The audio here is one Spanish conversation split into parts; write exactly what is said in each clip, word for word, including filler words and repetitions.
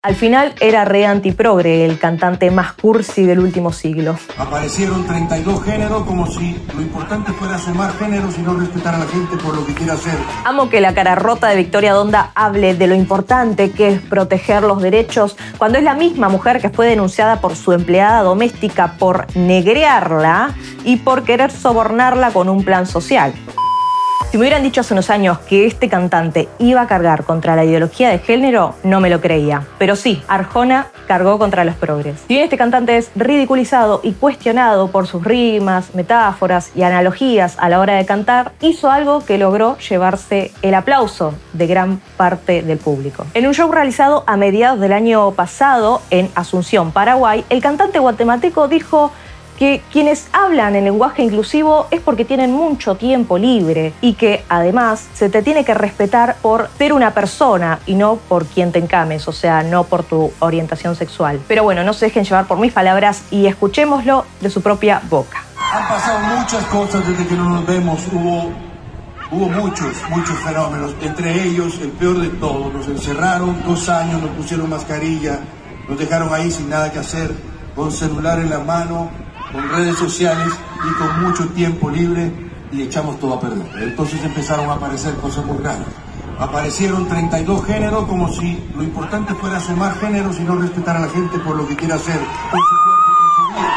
Al final era re antiprogre, el cantante más cursi del último siglo. Aparecieron treinta y dos géneros como si lo importante fuera sumar géneros y no respetar a la gente por lo que quiera hacer. Amo que la cara rota de Victoria Donda hable de lo importante que es proteger los derechos cuando es la misma mujer que fue denunciada por su empleada doméstica por negrearla y por querer sobornarla con un plan social. Si me hubieran dicho hace unos años que este cantante iba a cargar contra la ideología de género, no me lo creía. Pero sí, Arjona cargó contra los progres. Si bien este cantante es ridiculizado y cuestionado por sus rimas, metáforas y analogías a la hora de cantar, hizo algo que logró llevarse el aplauso de gran parte del público. En un show realizado a mediados del año pasado en Asunción, Paraguay, el cantante guatemalteco dijo que quienes hablan en lenguaje inclusivo es porque tienen mucho tiempo libre y que además se te tiene que respetar por ser una persona y no por quien te encames, o sea, no por tu orientación sexual. Pero bueno, no se dejen llevar por mis palabras y escuchémoslo de su propia boca. Han pasado muchas cosas desde que no nos vemos, hubo, hubo muchos, muchos fenómenos, entre ellos el peor de todo, nos encerraron dos años, nos pusieron mascarilla, nos dejaron ahí sin nada que hacer, con celular en la mano, con redes sociales y con mucho tiempo libre y echamos todo a perder. Entonces empezaron a aparecer cosas muy raras. Aparecieron treinta y dos géneros como si lo importante fuera sumar géneros y no respetar a la gente por lo que quiera hacer, por su cuerpo y por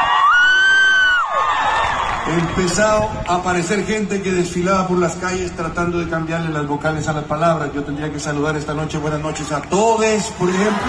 su vida. Empezado a aparecer gente que desfilaba por las calles tratando de cambiarle las vocales a las palabras. Yo tendría que saludar esta noche, buenas noches a todos, por ejemplo.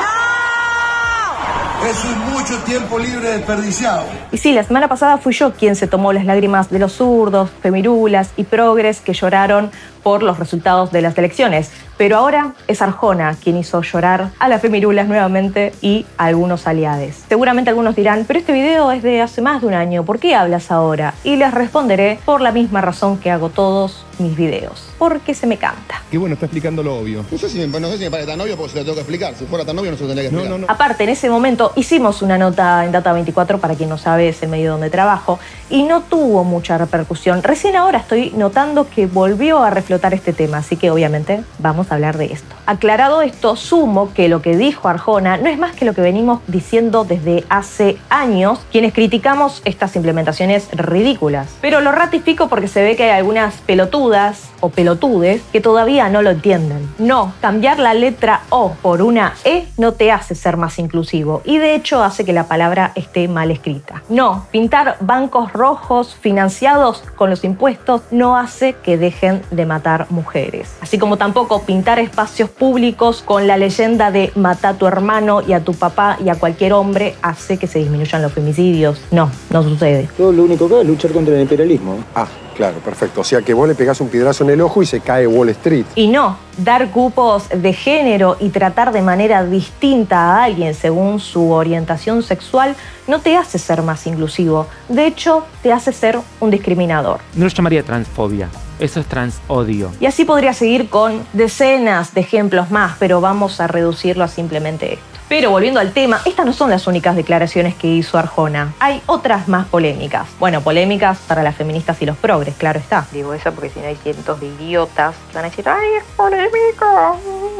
Eso es mucho tiempo libre desperdiciado. Y sí, la semana pasada fui yo quien se tomó las lágrimas de los zurdos, femirulas y progres que lloraron por los resultados de las elecciones. Pero ahora es Arjona quien hizo llorar a las femirulas nuevamente y a algunos aliades. Seguramente algunos dirán, pero este video es de hace más de un año, ¿por qué hablas ahora? Y les responderé por la misma razón que hago todos mis videos, porque se me canta. Y bueno, está explicando lo obvio. No sé si me, no sé si me parece tan obvio porque se lo tengo que explicar. Si fuera tan obvio no se lo tendría que explicar. No, no, no. Aparte, en ese momento hicimos una nota en Data veinticuatro, para quien no sabe es el medio donde trabajo, y no tuvo mucha repercusión. Recién ahora estoy notando que volvió a reflotar este tema, así que obviamente vamos a hablar de esto. Aclarado esto, sumo que lo que dijo Arjona no es más que lo que venimos diciendo desde hace años, quienes criticamos estas implementaciones ridículas. Pero lo ratifico porque se ve que hay algunas pelotudas o pelotudes que todavía no lo entienden. No, cambiar la letra O por una E no te hace ser más inclusivo y de hecho hace que la palabra esté mal escrita. No, pintar bancos rojos financiados con los impuestos no hace que dejen de matar mujeres. Así como tampoco pintar espacios públicos con la leyenda de mata a tu hermano y a tu papá y a cualquier hombre hace que se disminuyan los femicidios. No, no sucede. Todo lo único que es luchar contra el imperialismo. Ah, claro, perfecto. O sea que vos le pegás un piedrazo en el ojo y se cae Wall Street. Y no, dar cupos de género y tratar de manera distinta a alguien según su orientación sexual no te hace ser más inclusivo. De hecho, te hace ser un discriminador. No lo llamaría transfobia. Eso es transodio. Y así podría seguir con decenas de ejemplos más, pero vamos a reducirlo a simplemente esto. Pero volviendo al tema, estas no son las únicas declaraciones que hizo Arjona. Hay otras más polémicas. Bueno, polémicas para las feministas y los progres, claro está. Digo eso porque si no hay cientos de idiotas que van a decir ¡ay, es polémico!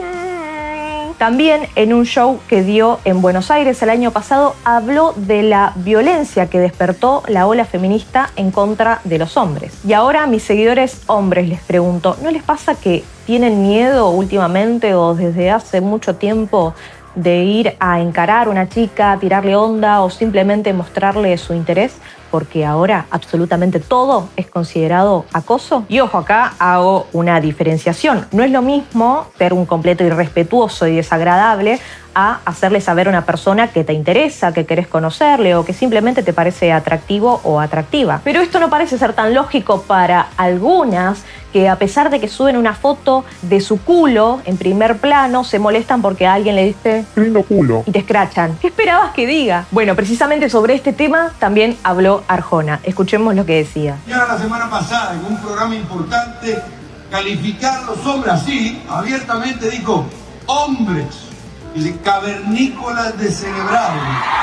También en un show que dio en Buenos Aires el año pasado habló de la violencia que despertó la ola feminista en contra de los hombres. Y ahora a mis seguidores hombres les pregunto, ¿no les pasa que tienen miedo últimamente o desde hace mucho tiempo de ir a encarar a una chica, tirarle onda o simplemente mostrarle su interés? Porque ahora absolutamente todo es considerado acoso. Y ojo, acá hago una diferenciación. No es lo mismo ser un completo irrespetuoso y desagradable a hacerle saber a una persona que te interesa, que querés conocerle o que simplemente te parece atractivo o atractiva. Pero esto no parece ser tan lógico para algunas que a pesar de que suben una foto de su culo en primer plano, se molestan porque a alguien le dice lindo culo y te escrachan. ¿Qué esperabas que diga? Bueno, precisamente sobre este tema también habló Arjona. Escuchemos lo que decía. Y ahora la semana pasada, en un programa importante, calificar a los hombres así, abiertamente dijo, hombres, dice, cavernícolas descerebrados.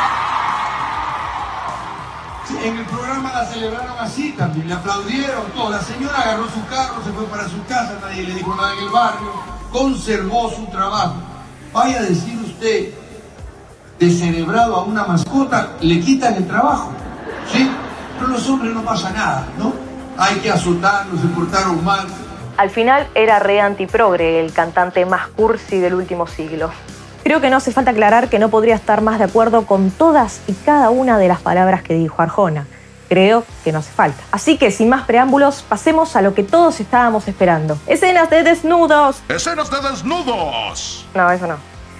En el programa la celebraron así también, le aplaudieron todo. La señora agarró su carro, se fue para su casa, nadie le dijo nada en el barrio, conservó su trabajo. Vaya a decir usted usted descerebrado a una mascota, le quitan el trabajo, ¿sí? Pero los hombres no pasa nada, ¿no? Hay que azotarlos, se portaron mal. Al final era re antiprogre, el cantante más cursi del último siglo. Creo que no hace falta aclarar que no podría estar más de acuerdo con todas y cada una de las palabras que dijo Arjona. Creo que no hace falta. Así que, sin más preámbulos, pasemos a lo que todos estábamos esperando. ¡Escenas de desnudos! ¡Escenas de desnudos! No, eso no.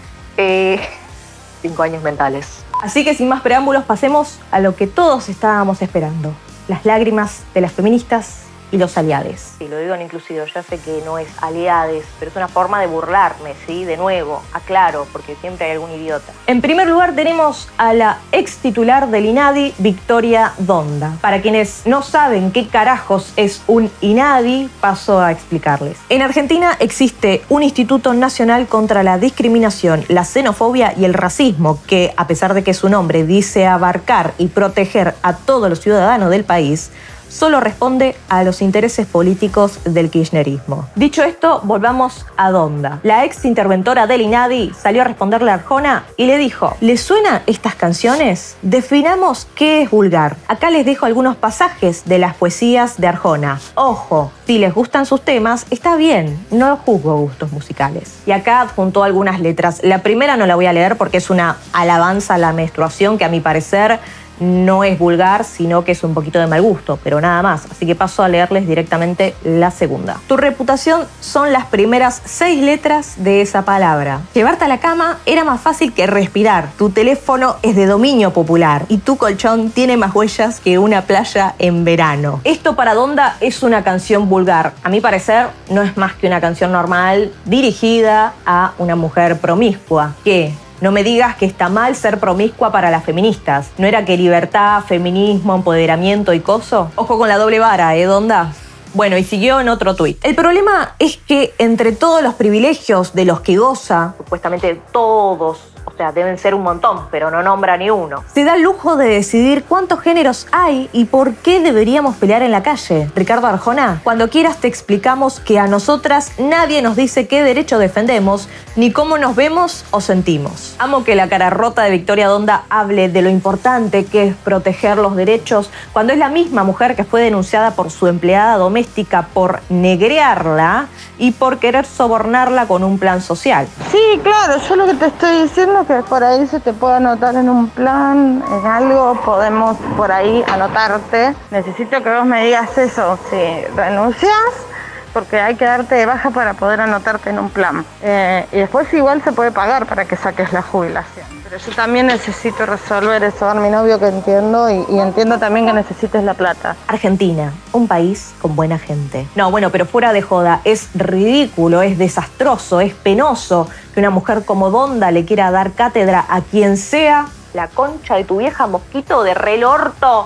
Eh... Cinco años mentales. Así que, sin más preámbulos, pasemos a lo que todos estábamos esperando. Las lágrimas de las feministas y los aliades. Sí, lo digo en inclusivo, ya sé que no es aliades, pero es una forma de burlarme, ¿sí? De nuevo, aclaro, porque siempre hay algún idiota. En primer lugar tenemos a la ex titular del INADI, Victoria Donda. Para quienes no saben qué carajos es un INADI, paso a explicarles. En Argentina existe un Instituto Nacional contra la Discriminación, la Xenofobia y el Racismo, que, a pesar de que su nombre dice abarcar y proteger a todos los ciudadanos del país, solo responde a los intereses políticos del kirchnerismo. Dicho esto, volvamos a Donda. La ex interventora del INADI salió a responderle a Arjona y le dijo: ¿les suenan estas canciones? Definamos qué es vulgar. Acá les dejo algunos pasajes de las poesías de Arjona. Ojo, si les gustan sus temas, está bien, no juzgo gustos musicales. Y acá adjuntó algunas letras. La primera no la voy a leer porque es una alabanza a la menstruación que, a mi parecer, no es vulgar, sino que es un poquito de mal gusto, pero nada más. Así que paso a leerles directamente la segunda. Tu reputación son las primeras seis letras de esa palabra. Llevarte a la cama era más fácil que respirar. Tu teléfono es de dominio popular y tu colchón tiene más huellas que una playa en verano. Esto para Donda es una canción vulgar. A mi parecer no es más que una canción normal dirigida a una mujer promiscua que... No me digas que está mal ser promiscua para las feministas. ¿No era que libertad, feminismo, empoderamiento y coso? Ojo con la doble vara, ¿eh, Donda? Bueno, y siguió en otro tuit. El problema es que entre todos los privilegios de los que goza, supuestamente todos, o sea, deben ser un montón, pero no nombra ni uno, se da el lujo de decidir cuántos géneros hay y por qué deberíamos pelear en la calle. Ricardo Arjona, cuando quieras te explicamos que a nosotras nadie nos dice qué derecho defendemos, ni cómo nos vemos o sentimos. Amo que la cara rota de Victoria Donda hable de lo importante que es proteger los derechos cuando es la misma mujer que fue denunciada por su empleada doméstica por negrearla y por querer sobornarla con un plan social. Sí, claro, yo lo que te estoy diciendo es que por ahí se te puede anotar en un plan, en algo, podemos por ahí anotarte. Necesito que vos me digas eso, si renuncias, porque hay que darte de baja para poder anotarte en un plan. Eh, y después igual se puede pagar para que saques la jubilación. Pero yo también necesito resolver eso, a mi novio, que entiendo, y, y entiendo también que necesites la plata. Argentina, un país con buena gente. No, bueno, pero fuera de joda, es ridículo, es desastroso, es penoso que una mujer como Donda le quiera dar cátedra a quien sea. La concha de tu vieja, mosquito de rel orto.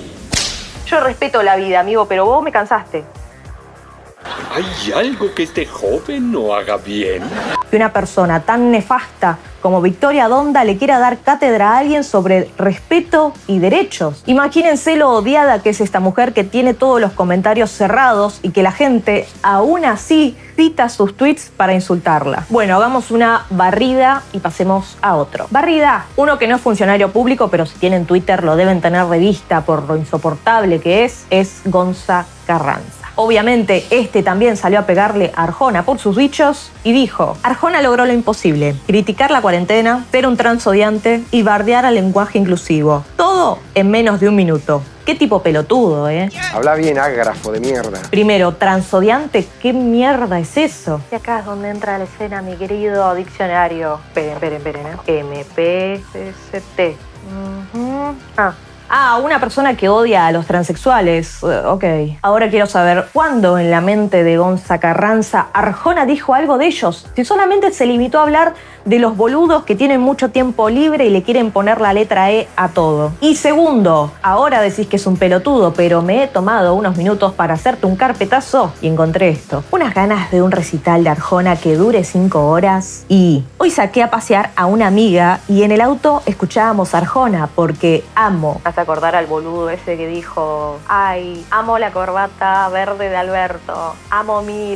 Yo respeto la vida, amigo, pero vos me cansaste. ¿Hay algo que este joven no haga bien? Que una persona tan nefasta como Victoria Donda le quiera dar cátedra a alguien sobre respeto y derechos. Imagínense lo odiada que es esta mujer, que tiene todos los comentarios cerrados y que la gente aún así cita sus tweets para insultarla. Bueno, hagamos una barrida y pasemos a otro. Barrida, uno que no es funcionario público, pero si tienen Twitter lo deben tener de vista por lo insoportable que es, es Gonza Carranza. Obviamente, este también salió a pegarle a Arjona por sus dichos y dijo: Arjona logró lo imposible, criticar la cuarentena, ser un transodiante y bardear al lenguaje inclusivo. Todo en menos de un minuto. Qué tipo pelotudo, ¿eh? Habla bien, ágrafo de mierda. Primero, transodiante, ¿qué mierda es eso? Y acá es donde entra la escena, mi querido diccionario. Esperen, esperen, esperen, ¿eh? M P S T. Uh-huh. Ah. Ah, una persona que odia a los transexuales. Uh, ok. Ahora quiero saber, ¿cuándo en la mente de Gonza Carranza Arjona dijo algo de ellos? Si solamente se limitó a hablar de los boludos que tienen mucho tiempo libre y le quieren poner la letra E a todo. Y segundo, ahora decís que es un pelotudo, pero me he tomado unos minutos para hacerte un carpetazo y encontré esto. Unas ganas de un recital de Arjona que dure cinco horas. Y hoy saqué a pasear a una amiga y en el auto escuchábamos a Arjona porque amo. Hasta acordar al boludo ese que dijo: ay, amo la corbata verde de Alberto, amo mil.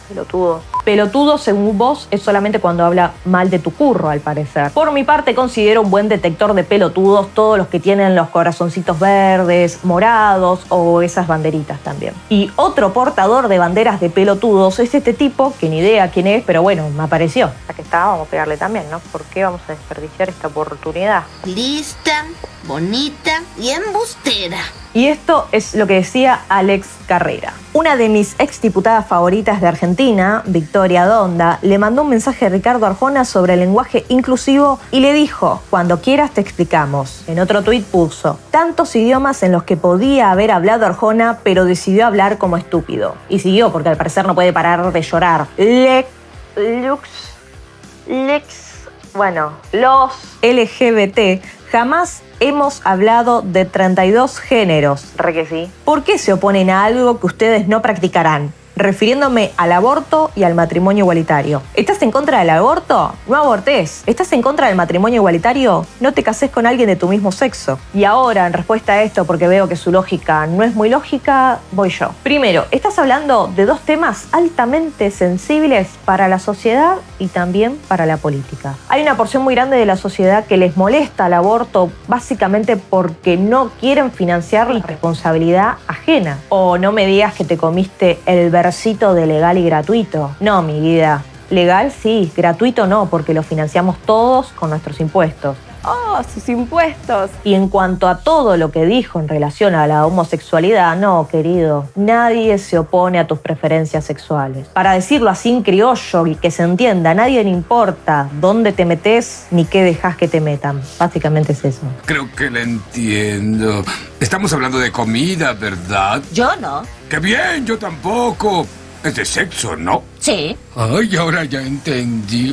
Pelotudo. Pelotudo, según vos, es solamente cuando habla mal de tu curro, al parecer. Por mi parte, considero un buen detector de pelotudos todos los que tienen los corazoncitos verdes, morados o esas banderitas también. Y otro portador de banderas de pelotudos es este tipo, que ni idea quién es, pero bueno, me apareció. Ya que está, vamos a pegarle también, ¿no? ¿Por qué vamos a desperdiciar esta oportunidad? Lista, bonita y embustera. Y esto es lo que decía Alex Carrera. Una de mis exdiputadas favoritas de Argentina, Victoria Donda, le mandó un mensaje a Ricardo Arjona sobre el lenguaje inclusivo y le dijo: cuando quieras te explicamos. En otro tuit puso: tantos idiomas en los que podía haber hablado Arjona, pero decidió hablar como estúpido. Y siguió, porque al parecer no puede parar de llorar. Lex, lux, lex. Bueno, los L G B T jamás hemos hablado de treinta y dos géneros. Re que sí. ¿Por qué se oponen a algo que ustedes no practicarán? Refiriéndome al aborto y al matrimonio igualitario. ¿Estás en contra del aborto? No abortés. ¿Estás en contra del matrimonio igualitario? No te cases con alguien de tu mismo sexo. Y ahora, en respuesta a esto, porque veo que su lógica no es muy lógica, voy yo. Primero, estás hablando de dos temas altamente sensibles para la sociedad y también para la política. Hay una porción muy grande de la sociedad que les molesta el aborto básicamente porque no quieren financiar la responsabilidad ajena. O no me digas que te comiste el versito de legal y gratuito. No, mi vida. Legal sí, gratuito no, porque lo financiamos todos con nuestros impuestos. ¡Oh, sus impuestos! Y en cuanto a todo lo que dijo en relación a la homosexualidad, no, querido, nadie se opone a tus preferencias sexuales. Para decirlo así en criollo y que se entienda, a nadie le importa dónde te metes ni qué dejas que te metan. Básicamente es eso. Creo que lo entiendo. Estamos hablando de comida, ¿verdad? Yo no. ¡Qué bien! Yo tampoco. Es de sexo, ¿no? Sí. Ay, ahora ya entendí.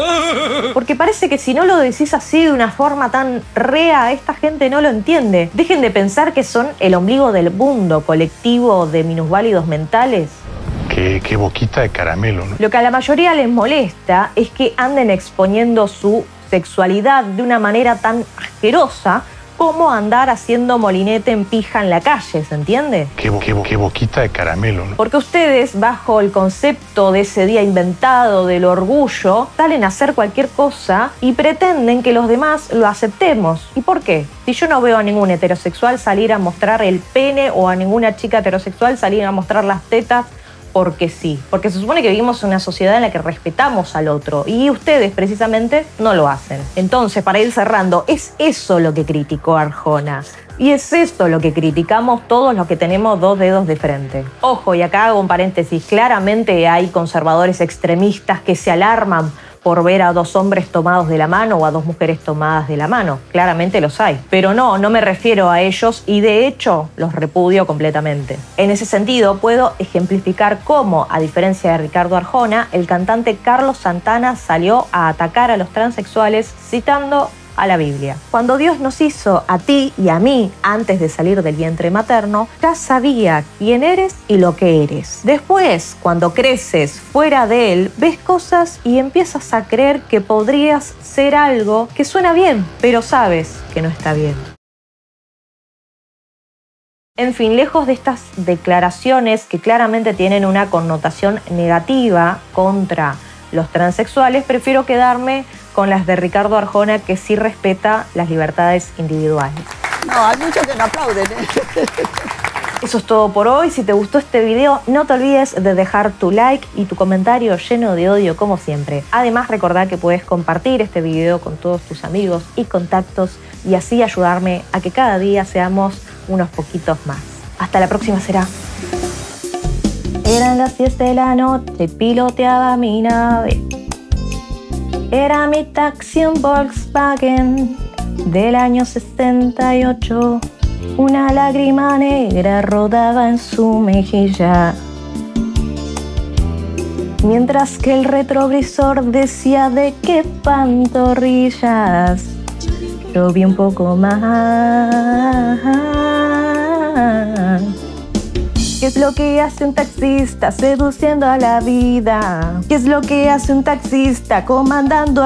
Porque parece que si no lo decís así de una forma tan rea, esta gente no lo entiende. Dejen de pensar que son el ombligo del mundo colectivo de minusválidos mentales. Qué, qué boquita de caramelo, ¿no? Lo que a la mayoría les molesta es que anden exponiendo su sexualidad de una manera tan asquerosa como andar haciendo molinete en pija en la calle, ¿se entiende? Qué, bo qué, bo qué boquita de caramelo, ¿no? Porque ustedes, bajo el concepto de ese día inventado del orgullo, salen a hacer cualquier cosa y pretenden que los demás lo aceptemos. ¿Y por qué? Si yo no veo a ningún heterosexual salir a mostrar el pene o a ninguna chica heterosexual salir a mostrar las tetas, porque sí. Porque se supone que vivimos en una sociedad en la que respetamos al otro y ustedes precisamente no lo hacen. Entonces, para ir cerrando, es eso lo que criticó Arjona. Y es esto lo que criticamos todos los que tenemos dos dedos de frente. Ojo, y acá hago un paréntesis, claramente hay conservadores extremistas que se alarman por ver a dos hombres tomados de la mano o a dos mujeres tomadas de la mano. Claramente los hay. Pero no, no me refiero a ellos y de hecho los repudio completamente. En ese sentido, puedo ejemplificar cómo, a diferencia de Ricardo Arjona, el cantante Carlos Santana salió a atacar a los transexuales citando a la Biblia. Cuando Dios nos hizo a ti y a mí antes de salir del vientre materno, ya sabía quién eres y lo que eres. Después, cuando creces fuera de él, ves cosas y empiezas a creer que podrías ser algo que suena bien, pero sabes que no está bien. En fin, lejos de estas declaraciones que claramente tienen una connotación negativa contra los transexuales, prefiero quedarme con las de Ricardo Arjona, que sí respeta las libertades individuales. No, hay muchos que no aplauden, ¿eh? Eso es todo por hoy. Si te gustó este video, no te olvides de dejar tu like y tu comentario lleno de odio como siempre. Además, recordá que puedes compartir este video con todos tus amigos y contactos y así ayudarme a que cada día seamos unos poquitos más. Hasta la próxima será. Eran las diez de la noche, piloteaba mi nave. Era mi taxi un Volkswagen del año sesenta y ocho. Una lágrima negra rodaba en su mejilla, mientras que el retrovisor decía de qué pantorrillas. Yo vi un poco más. ¿Qué es lo que hace un taxista seduciendo a la vida? ¿Qué es lo que hace un taxista comandando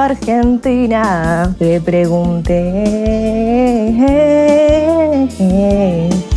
Argentina? Le pregunté.